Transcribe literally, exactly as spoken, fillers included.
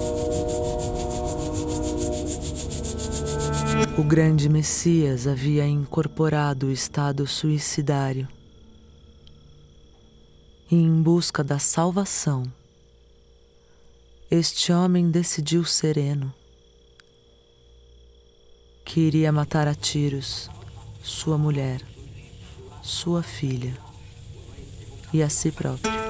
O grande Messias havia incorporado o estado suicidário. E em busca da salvação, este homem decidiu sereno que iria matar a tiros sua mulher, sua filha e a si próprio.